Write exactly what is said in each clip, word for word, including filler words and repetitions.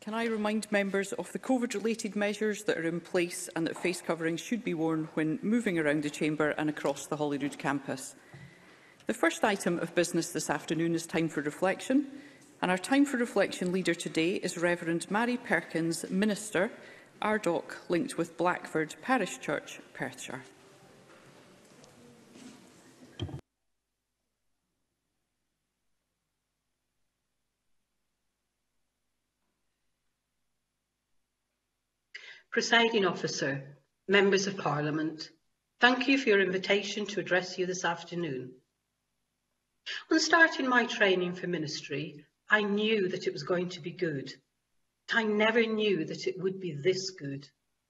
Can I remind members of the COVID-related measures that are in place and that face coverings should be worn when moving around the Chamber and across the Holyrood campus? The first item of business this afternoon is time for reflection, and our time for reflection leader today is Reverend Mary Perkins, Minister, Arddock, linked with Blackford Parish Church, Perthshire. Presiding Officer, Members of Parliament, thank you for your invitation to address you this afternoon. When starting my training for ministry, I knew that it was going to be good. I never knew that it would be this good.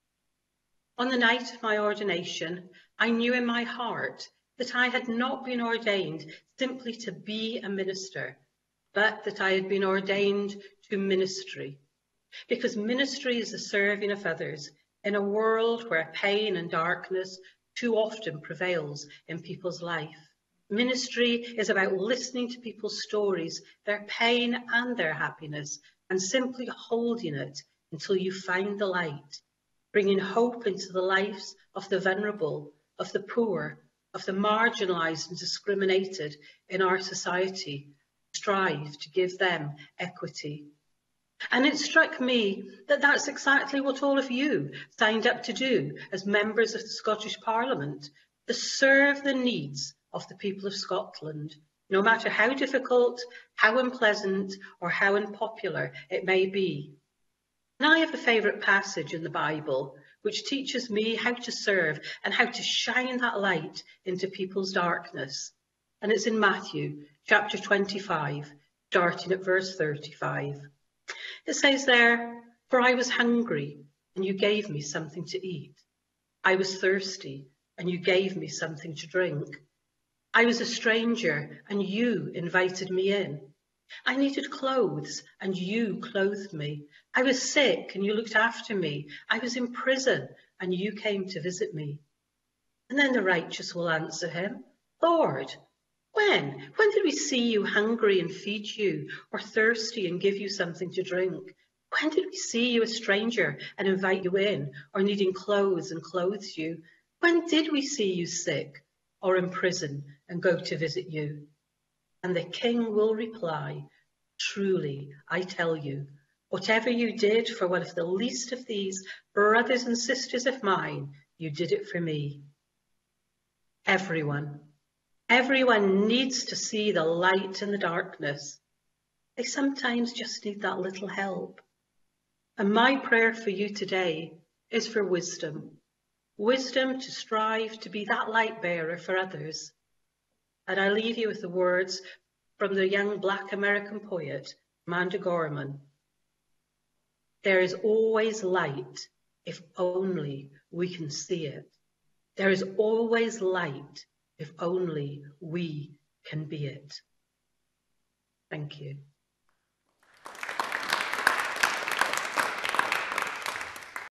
On the night of my ordination, I knew in my heart that I had not been ordained simply to be a minister, but that I had been ordained to ministry. Because ministry is the serving of others in a world where pain and darkness too often prevails in people's life. Ministry is about listening to people's stories, their pain and their happiness, and simply holding it until you find the light, bringing hope into the lives of the vulnerable, of the poor, of the marginalised and discriminated in our society. Strive to give them equity. And it struck me that that's exactly what all of you signed up to do as members of the Scottish Parliament, to serve the needs of the people of Scotland, no matter how difficult, how unpleasant, or how unpopular it may be. And I have a favourite passage in the Bible which teaches me how to serve and how to shine that light into people's darkness. And it's in Matthew chapter twenty-five, starting at verse thirty-five. It says there, "For I was hungry, and you gave me something to eat. I was thirsty, and you gave me something to drink. I was a stranger, and you invited me in. I needed clothes, and you clothed me. I was sick, and you looked after me. I was in prison, and you came to visit me." And then the righteous will answer him, "Lord, When? When did we see you hungry and feed you, or thirsty and give you something to drink? When did we see you a stranger and invite you in, or needing clothes and clothe you? When did we see you sick or in prison and go to visit you?" And the king will reply, "Truly, I tell you, whatever you did for one of the least of these brothers and sisters of mine, you did it for me." Everyone. Everyone needs to see the light in the darkness. They sometimes just need that little help. And my prayer for you today is for wisdom. Wisdom to strive to be that light bearer for others. And I leave you with the words from the young Black American poet, Amanda Gorman. "There is always light if only we can see it. There is always light if only we can be it." Thank you.